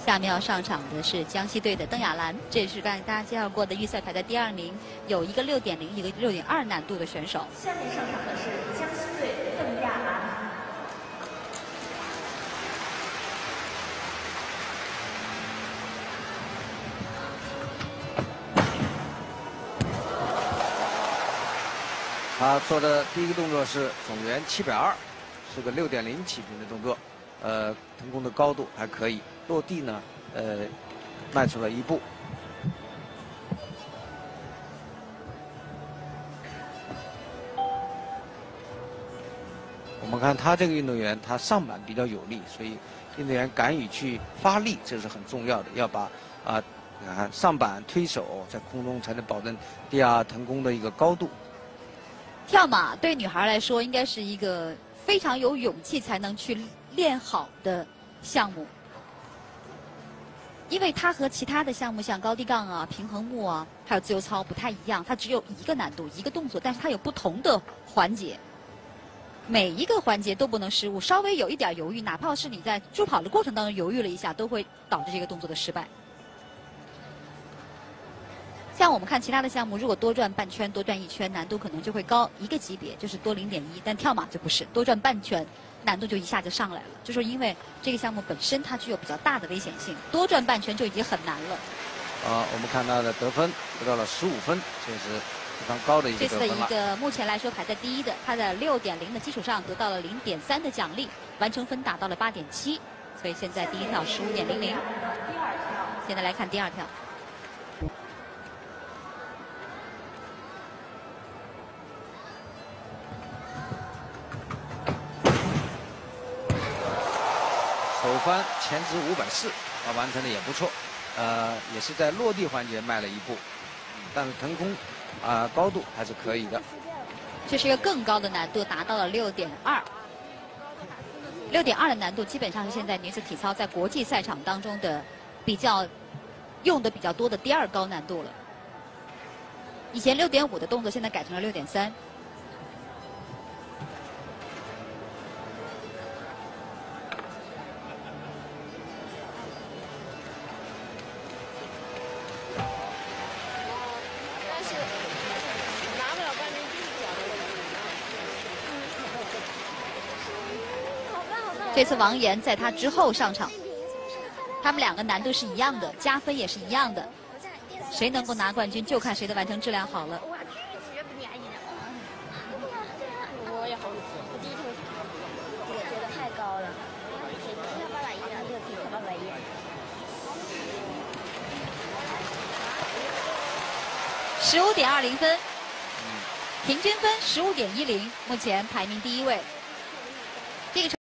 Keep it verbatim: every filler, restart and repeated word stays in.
下面要上场的是江西队的邓亚兰，这也是刚才大家介绍过的预赛排在第二名，有一个六点零，一个六点二难度的选手。 下面上场的是江西队邓亚兰。 他做的第一个动作是总圆七百二，是个六点零起平的动作，呃，腾空的高度还可以，落地呢，呃，迈出了一步。我们看他这个运动员，他上板比较有力，所以运动员敢于去发力，这是很重要的，要把啊，你看上板推手在空中才能保证第二腾空的一个高度。 跳马对女孩来说，应该是一个非常有勇气才能去练好的项目，因为它和其他的项目像高低杠啊、平衡木啊，还有自由操不太一样，它只有一个难度、一个动作，但是它有不同的环节，每一个环节都不能失误，稍微有一点犹豫，哪怕是你在助跑的过程当中犹豫了一下，都会导致这个动作的失败。 像我们看其他的项目，如果多转半圈、多转一圈，难度可能就会高一个级别，就是多零点一。但跳马就不是，多转半圈，难度就一下就上来了。就是因为这个项目本身它具有比较大的危险性，多转半圈就已经很难了。 啊，我们看他的得分得到了十五分，这是非常高的一个这次的得分了。 一个目前来说排在第一的，他在六点零的基础上得到了零点三的奖励，完成分达到了八点七，所以现在第一跳十五点零零。现在来看第二跳。 手翻前直五百四，啊，完成的也不错，呃，也是在落地环节迈了一步，但是腾空啊、呃、高度还是可以的。 这是一个更高的难度，达到了六点二。六点二的难度基本上是现在女子体操在国际赛场当中的比较用的比较多的第二高难度了。以前六点五的动作，现在改成了六点三。 这次王岩在他之后上场，他们两个难度是一样的，加分也是一样的，谁能够拿冠军就看谁的完成质量好了。 我也好，我第一次这个觉得太高了，要八百一啊，这个体八百一。 十五点二零分，平均分十五点一零，目前排名第一位。这个。